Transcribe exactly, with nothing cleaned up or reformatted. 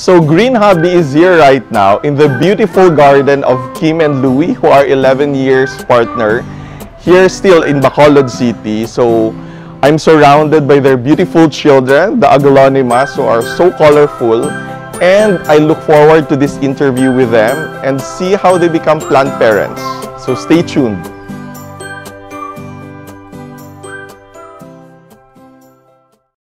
So Green Hobby is here right now in the beautiful garden of Kim and Louie, who are eleven years partner, here still in Bacolod City. So I'm surrounded by their beautiful children, the Aglaonimas, who are so colorful. And I look forward to this interview with them and see how they become plant parents. So stay tuned.